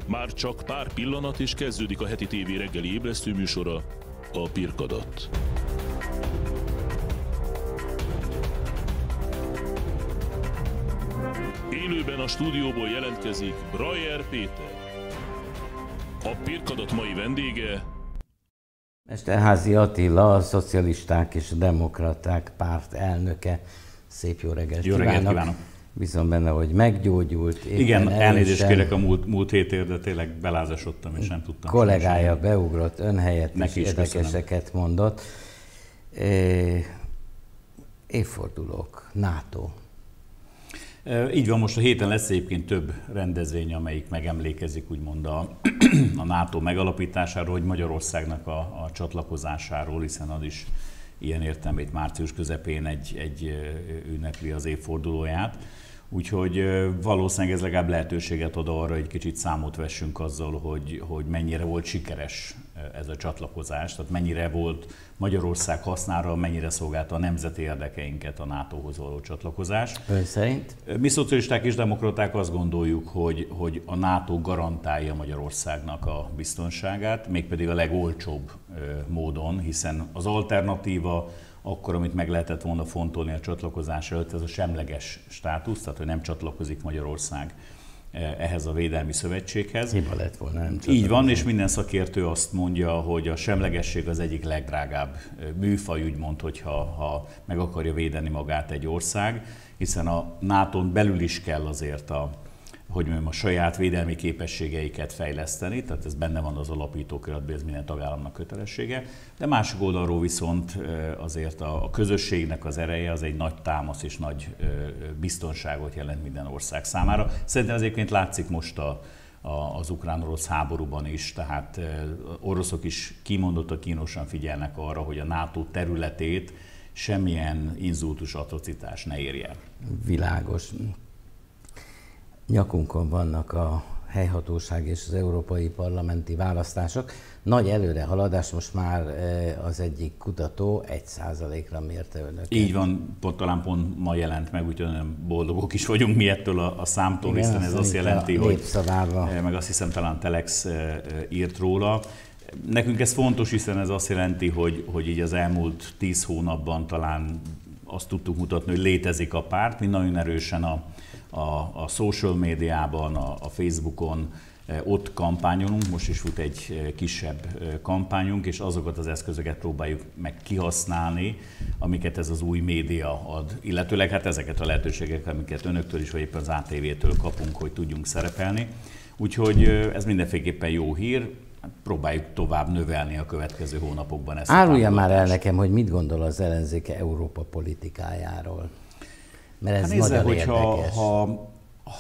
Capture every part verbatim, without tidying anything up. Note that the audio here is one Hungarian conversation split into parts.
Már csak pár pillanat és kezdődik a heti tévé reggeli ébresztő műsora, a Pirkadat. Élőben a stúdióból jelentkezik Brajer Péter. A Pirkadat mai vendége Mesterházy Attila, a Szocialisták és a Demokraták párt elnöke. Szép jó reggelt jó kívánok! Reggelt kívánok. Bízom benne, hogy meggyógyult. Igen, elnézést kérek a múlt, múlt hétért, de tényleg belázasodtam, és nem tudtam. Kollégája sem beugrott ön helyett, és is érdekeseket köszönöm. mondott. É, évfordulók, NATO. Így van, most a héten lesz egyébként több rendezvény, amelyik megemlékezik úgymond a, a NATO megalapításáról, hogy Magyarországnak a, a csatlakozásáról, hiszen az is ilyen értelmét március közepén egy, egy ünnepli az évfordulóját. Úgyhogy valószínűleg ez legalább lehetőséget ad arra, hogy kicsit számot vessünk azzal, hogy, hogy mennyire volt sikeres ez a csatlakozás, tehát mennyire volt Magyarország hasznára, mennyire szolgálta a nemzeti érdekeinket a nátóhoz való csatlakozás. Ön szerint? Mi szocialisták és demokraták azt gondoljuk, hogy, hogy a NATO garantálja Magyarországnak a biztonságát, mégpedig a legolcsóbb módon, hiszen az alternatíva akkor, amit meg lehetett volna fontolni a csatlakozás előtt, ez a semleges státusz, tehát hogy nem csatlakozik Magyarország ehhez a védelmi szövetséghez. Hiba lett volna, nem Így van, és minden szakértő azt mondja, hogy a semlegesség az egyik legdrágább műfaj, úgymond, hogyha ha meg akarja védeni magát egy ország, hiszen a nátón belül is kell azért a, hogy mondjam, a saját védelmi képességeiket fejleszteni, tehát ez benne van az alapítóköretben, ez minden tagállamnak kötelessége, de másik oldalról viszont azért a közösségnek az ereje az egy nagy támasz és nagy biztonságot jelent minden ország számára. Szerintem ezért látszik most a, a, az ukrán-orosz háborúban is, tehát oroszok is kimondottan kínosan figyelnek arra, hogy a NATO területét semmilyen inzultus, atrocitás ne érje. Világos. Nyakunkon vannak a helyhatóság és az európai parlamenti választások. Nagy előrehaladás, most már az egyik kutató egy százalékra mérte önöket. Így van, pont, talán pont ma jelent meg, úgyhogy nagyon boldogok is vagyunk mi ettől a, a számtól, igen, hiszen ez azt jelenti, hogy meg azt hiszem talán Telex írt róla. Nekünk ez fontos, hiszen ez azt jelenti, hogy, hogy így az elmúlt tíz hónapban talán azt tudtuk mutatni, hogy létezik a párt, mi nagyon erősen a A, a social médiában, a, a Facebookon ott kampányolunk, most is fut egy kisebb kampányunk, és azokat az eszközöket próbáljuk meg kihasználni, amiket ez az új média ad. Illetőleg hát ezeket a lehetőségeket, amiket önöktől is, vagy éppen az á té vé-től kapunk, hogy tudjunk szerepelni. Úgyhogy ez mindenféleképpen jó hír, próbáljuk tovább növelni a következő hónapokban ezt. Árulja már el nekem, hogy mit gondol az ellenzéke Európa politikájáról. Mert ez hát nézze, hogy ha, ha,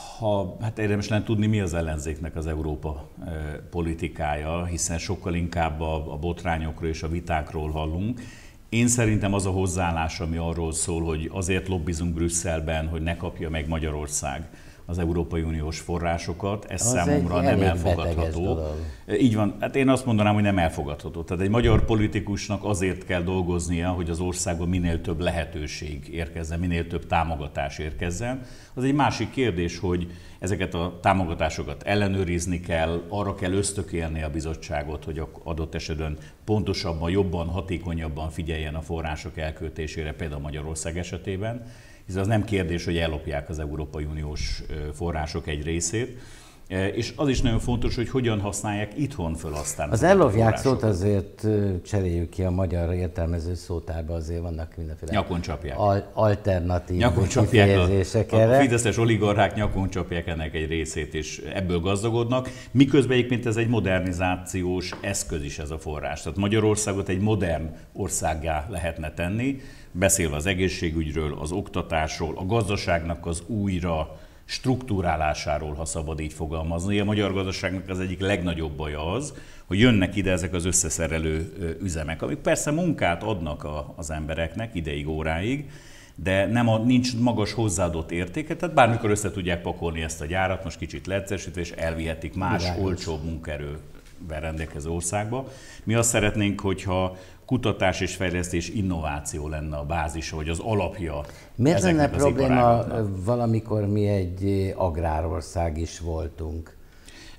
ha, hát érdemes lenne tudni, mi az ellenzéknek az Európa e, politikája, hiszen sokkal inkább a, a botrányokról és a vitákról hallunk. Én szerintem az a hozzáállás, ami arról szól, hogy azért lobbizunk Brüsszelben, hogy ne kapja meg Magyarország az Európai Uniós forrásokat, ez az számomra nem elfogadható. Így van, hát én azt mondanám, hogy nem elfogadható. Tehát egy magyar politikusnak azért kell dolgoznia, hogy az országban minél több lehetőség érkezzen, minél több támogatás érkezzen. Az egy másik kérdés, hogy ezeket a támogatásokat ellenőrizni kell, arra kell ösztökélni a bizottságot, hogy adott esetben pontosabban, jobban, hatékonyabban figyeljen a források elköltésére, például Magyarország esetében. Hiszen az nem kérdés, hogy ellopják az Európai Uniós források egy részét, és az is nagyon fontos, hogy hogyan használják itthon föl aztán. Az ellopják szót azért cseréljük ki a magyar értelmező szótárba, azért vannak mindenféle nyakon csapják. Al- alternatív nyakon kifejezések erre. A fideszes oligarchák nyakon csapják ennek egy részét, és ebből gazdagodnak. Miközben egyébként ez egy modernizációs eszköz is ez a forrás. Tehát Magyarországot egy modern országgá lehetne tenni, beszélve az egészségügyről, az oktatásról, a gazdaságnak az újra struktúrálásáról, ha szabad így fogalmazni. A magyar gazdaságnak az egyik legnagyobb baja az, hogy jönnek ide ezek az összeszerelő üzemek, amik persze munkát adnak a, az embereknek ideig, óráig, de nem a, nincs magas hozzáadott értéke, tehát bármikor össze tudják pakolni ezt a gyárat, most kicsit leegyszerűsítve, és elvihetik más Bilágos. olcsóbb munkaerővel rendelkező országba. Mi azt szeretnénk, hogyha kutatás és fejlesztés, innováció lenne a bázisa, vagy az alapja. Miért lenne probléma, valamikor mi egy agrárország is voltunk?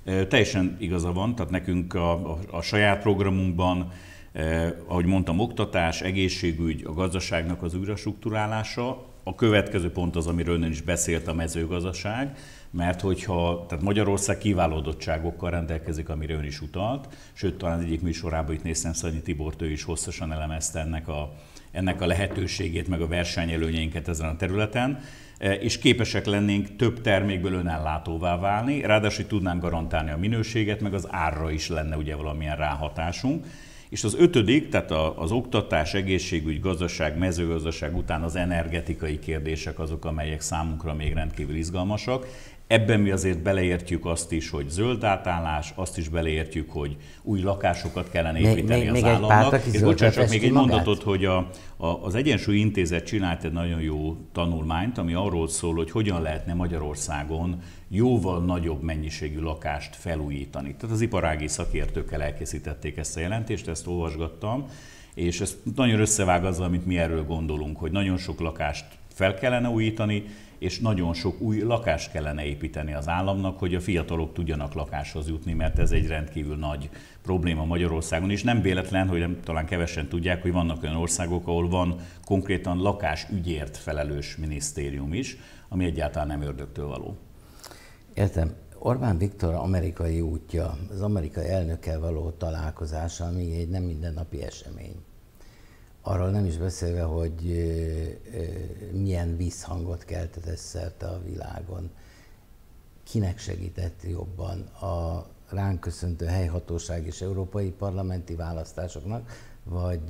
Teljesen igaza van, tehát nekünk a, a, a saját programunkban, eh, ahogy mondtam, oktatás, egészségügy, a gazdaságnak az újrastruktúrálása. A következő pont az, amiről ön is beszélt, a mezőgazdaság, mert hogyha, tehát Magyarország kiváló adottságokkal rendelkezik, amire ön is utalt, sőt, talán egyik műsorában itt néztem Szanyi Tibort, ő is hosszasan elemezte ennek a, ennek a lehetőségét, meg a versenyelőnyeinket ezen a területen, és képesek lennénk több termékből önellátóvá válni, ráadásul tudnánk garantálni a minőséget, meg az árra is lenne ugye valamilyen ráhatásunk. És az ötödik, tehát az oktatás, egészségügy, gazdaság, mezőgazdaság után az energetikai kérdések azok, amelyek számunkra még rendkívül izgalmasak. Ebben mi azért beleértjük azt is, hogy zöld átállás, azt is beleértjük, hogy új lakásokat kellene építeni még, az még államnak. És bocsánat, csak még egy magát? mondatot, hogy a, a, az Egyensúly Intézet csinált egy nagyon jó tanulmányt, ami arról szól, hogy hogyan lehetne Magyarországon jóval nagyobb mennyiségű lakást felújítani. Tehát az iparági szakértőkkel elkészítették ezt a jelentést, ezt olvasgattam, és ez nagyon összevág azzal, amit mi erről gondolunk, hogy nagyon sok lakást fel kellene újítani, és nagyon sok új lakást kellene építeni az államnak, hogy a fiatalok tudjanak lakáshoz jutni, mert ez egy rendkívül nagy probléma Magyarországon, és nem véletlen, hogy nem, talán kevesen tudják, hogy vannak olyan országok, ahol van konkrétan lakásügyért felelős minisztérium is, ami egyáltalán nem ördögtől való. Értem. Orbán Viktor amerikai útja, az amerikai elnökkel való találkozása, ami egy nem mindennapi esemény. Arról nem is beszélve, hogy milyen visszhangot keltett szerte a világon. Kinek segített jobban? A ránk köszöntő helyhatóság és európai parlamenti választásoknak, vagy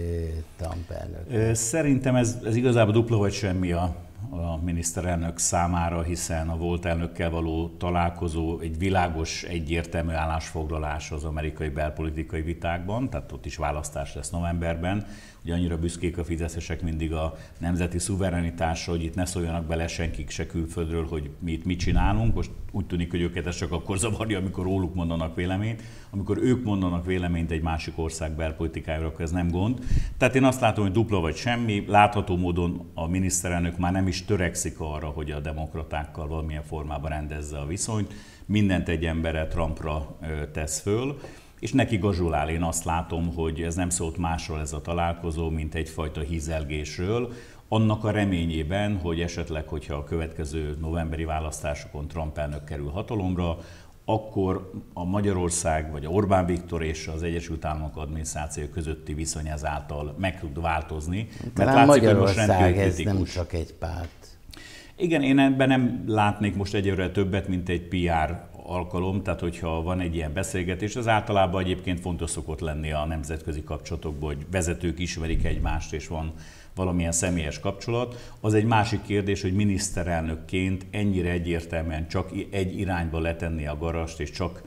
Trump elnök? Szerintem ez, ez igazából dupla vagy semmi a, a miniszterelnök számára, hiszen a volt elnökkel való találkozó egy világos, egyértelmű állásfoglalás az amerikai belpolitikai vitákban, tehát ott is választás lesz novemberben. Ugye annyira büszkék a fideszesek mindig a nemzeti szuverenitásra, hogy itt ne szóljanak bele senkik se külföldről, hogy mi itt mit csinálunk. Most úgy tűnik, hogy őket ez csak akkor zavarja, amikor róluk mondanak véleményt. Amikor ők mondanak véleményt egy másik ország belpolitikájára, akkor ez nem gond. Tehát én azt látom, hogy dupla vagy semmi. Látható módon a miniszterelnök már nem is törekszik arra, hogy a demokratákkal valamilyen formában rendezze a viszonyt. Mindent egy emberre, Trumpra tesz föl. És neki gazsulál, én azt látom, hogy ez nem szólt másról ez a találkozó, mint egyfajta hízelgésről, annak a reményében, hogy esetleg, hogyha a következő novemberi választásokon Trump elnök kerül hatalomra, akkor a Magyarország, vagy a Orbán Viktor és az Egyesült Államok adminisztráció közötti viszony ezáltal meg tud változni. Talán Magyarország ez nem csak egy párt. Igen, én ebben nem látnék most egyelőre többet, mint egy pé er alkalom, tehát hogyha van egy ilyen beszélgetés, az általában egyébként fontos szokott lenni a nemzetközi kapcsolatokban, hogy vezetők ismerik egymást, és van valamilyen személyes kapcsolat. Az egy másik kérdés, hogy miniszterelnökként ennyire egyértelműen csak egy irányba letenni a garast, és csak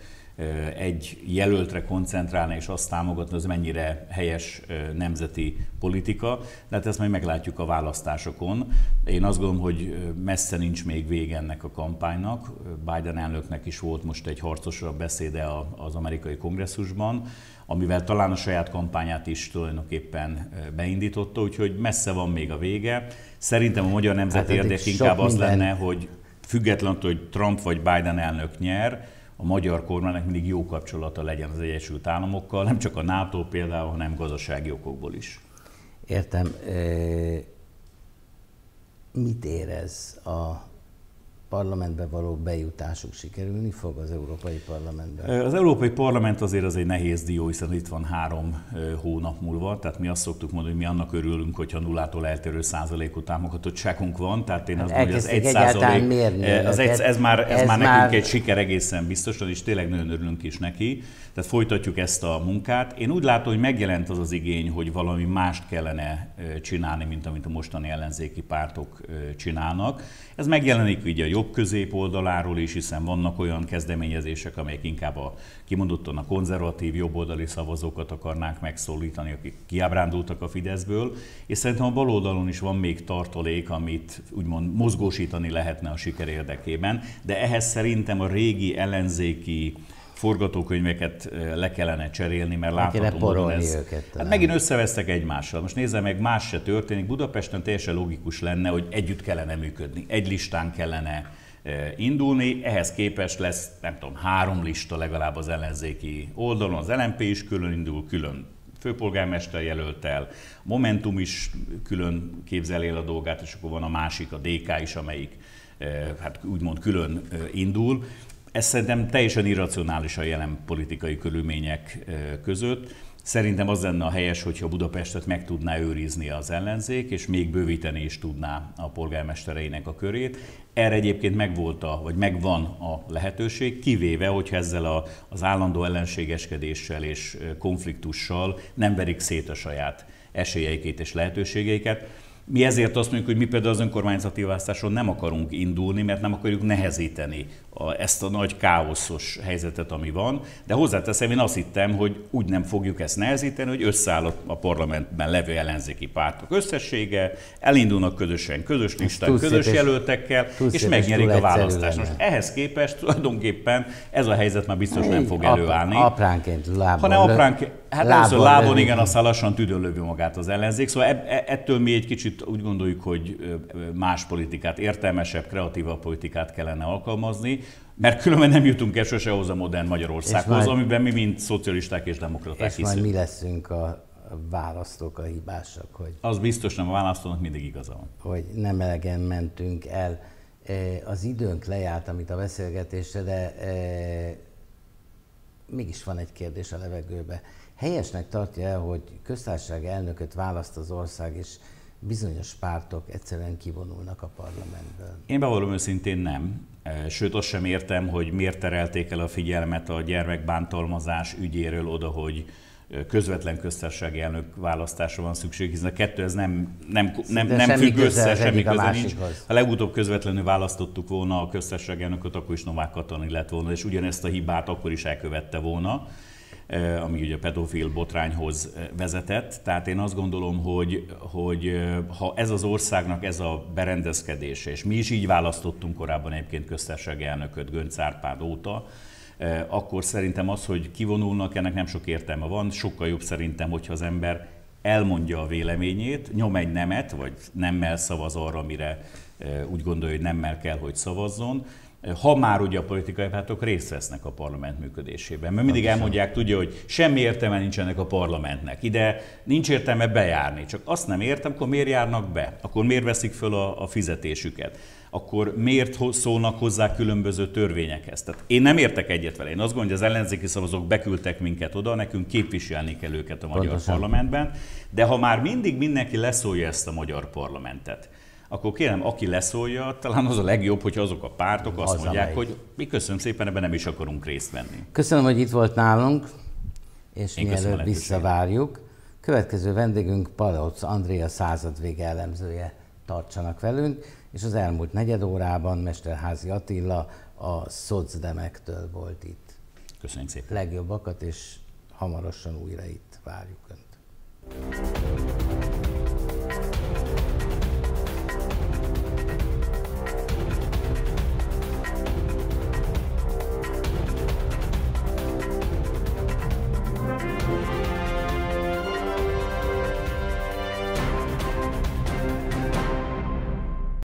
egy jelöltre koncentrálni és azt támogatni, az mennyire helyes nemzeti politika. De hát ezt majd meglátjuk a választásokon. Én azt gondolom, hogy messze nincs még vége ennek a kampánynak. Biden elnöknek is volt most egy harcosabb beszéde az amerikai kongresszusban, amivel talán a saját kampányát is tulajdonképpen beindította, úgyhogy messze van még a vége. Szerintem a magyar nemzet hát érdek inkább az minden... lenne, hogy függetlenül, hogy Trump vagy Biden elnök nyer, a magyar kormánynak mindig jó kapcsolata legyen az Egyesült Államokkal, nem csak a NATO például, hanem gazdasági okokból is. Értem. Mit érez a parlamentbe való bejutásuk? Sikerülni fog az Európai Parlamentben? Az Európai Parlament azért az egy nehéz dió, hiszen itt van három hónap múlva, tehát mi azt szoktuk mondani, hogy mi annak örülünk, hogyha nullától eltérő százalékú támogatottságunk van, tehát én azt mondom, hogy az egy százalék, ez, ez, ez már, ez ez már nekünk már... egy siker egészen biztosan, és tényleg nagyon örülünk is neki, tehát folytatjuk ezt a munkát. Én úgy látom, hogy megjelent az az igény, hogy valami mást kellene csinálni, mint amit a mostani ellenzéki pártok csinálnak. Ez megjelenik ugye a jobb-közép oldaláról is, hiszen vannak olyan kezdeményezések, amelyek inkább a kimondottan a konzervatív jobboldali szavazókat akarnák megszólítani, akik kiábrándultak a Fideszből, és szerintem a baloldalon is van még tartalék, amit úgymond mozgósítani lehetne a siker érdekében, de ehhez szerintem a régi ellenzéki forgatókönyveket le kellene cserélni, mert látható módon ez... Őket, hát megint összevesztek egymással. Most nézzem meg, más se történik. Budapesten teljesen logikus lenne, hogy együtt kellene működni. Egy listán kellene indulni. Ehhez képest lesz, nem tudom, három lista legalább az ellenzéki oldalon. Az el en pé is külön indul, külön főpolgármester jelölt el, Momentum is külön képzeli el a dolgát, és akkor van a másik, a dé ká is, amelyik hát úgymond külön indul. Ez szerintem teljesen irracionális a jelen politikai körülmények között. Szerintem az lenne a helyes, hogyha Budapestet meg tudná őrizni az ellenzék, és még bővíteni is tudná a polgármestereinek a körét. Erre egyébként megvolt a, vagy megvan a lehetőség, kivéve, hogyha ezzel a, az állandó ellenségeskedéssel és konfliktussal nem verik szét a saját esélyeiket és lehetőségeiket. Mi ezért azt mondjuk, hogy mi például az önkormányzati választáson nem akarunk indulni, mert nem akarjuk nehezíteni a, ezt a nagy káoszos helyzetet, ami van, de hozzáteszem, én azt hittem, hogy úgy nem fogjuk ezt nehezíteni, hogy összeáll a parlamentben levő ellenzéki pártok összessége, elindulnak közösen, közös listán, közös jelöltekkel, és megnyerik a választást. Most ehhez képest tulajdonképpen ez a helyzet már biztos nem fog előállni. Apránként lábon. Hanem apránként, hát lábon, lábon igen, aztán lassan tüdőn lövi magát az ellenzék. Szóval ettől mi egy kicsit úgy gondoljuk, hogy más politikát, értelmesebb, kreatívabb politikát kellene alkalmazni, mert különben nem jutunk el sose ahhoz a modern Magyarországhoz, majd, amiben mi, mint szocialisták és demokraták és hiszünk. És majd mi leszünk a választók, a hibásak, hogy... Az biztos nem, a választónak mindig igaza van. Hogy nem elegen mentünk el. Az időnk lejárt, amit a beszélgetésre, de e, mégis van egy kérdés a levegőbe. Helyesnek tartja el, hogy köztársasági elnököt választ az ország, és bizonyos pártok egyszerűen kivonulnak a parlamentből? Én bevallom őszintén nem. Sőt, azt sem értem, hogy miért terelték el a figyelmet a gyermekbántalmazás ügyéről oda, hogy közvetlen köztársasági elnök választásra van szükség, hiszen a kettő ez nem, nem, nem, nem függ össze, semmi köze nincs. Ha legutóbb közvetlenül választottuk volna a köztársasági elnököt, akkor is Novák Katalin lett volna, és ugyanezt a hibát akkor is elkövette volna, ami ugye a pedofil botrányhoz vezetett. Tehát én azt gondolom, hogy, hogy ha ez az országnak ez a berendezkedése, és mi is így választottunk korábban egyébként köztársasági elnököt Göncz Árpád óta, akkor szerintem az, hogy kivonulnak, ennek nem sok értelme van. Sokkal jobb szerintem, hogyha az ember elmondja a véleményét, nyom egy nemet, vagy nemmel szavaz arra, amire úgy gondolja, hogy nemmel kell, hogy szavazzon, ha már ugye a politikai pártok részt vesznek a parlament működésében. Mert mindig elmondják, tudja, hogy semmi értelme nincsenek a parlamentnek. Ide nincs értelme bejárni, csak azt nem értem, akkor miért járnak be? Akkor miért veszik föl a, a fizetésüket? Akkor miért szólnak hozzá különböző törvényekhez? Tehát én nem értek egyet vele. Én azt gondolom, hogy az ellenzéki szavazók beküldtek minket oda, nekünk képviselni kell őket a magyar Pontosan. parlamentben, de ha már mindig mindenki leszólja ezt a magyar parlamentet, akkor kérem, aki leszólja, talán az a legjobb, hogy azok a pártok azt az mondják, amelyik. hogy mi köszönöm szépen, ebben nem is akarunk részt venni. Köszönöm, hogy itt volt nálunk, és Én mielőtt visszavárjuk. Következő vendégünk Palóc Andrea századvége elemzője, tartsanak velünk, és az elmúlt negyed órában Mesterházy Attila a szocdemektől volt itt. Köszönjük szépen. Legjobbakat, és hamarosan újra itt várjuk Önt.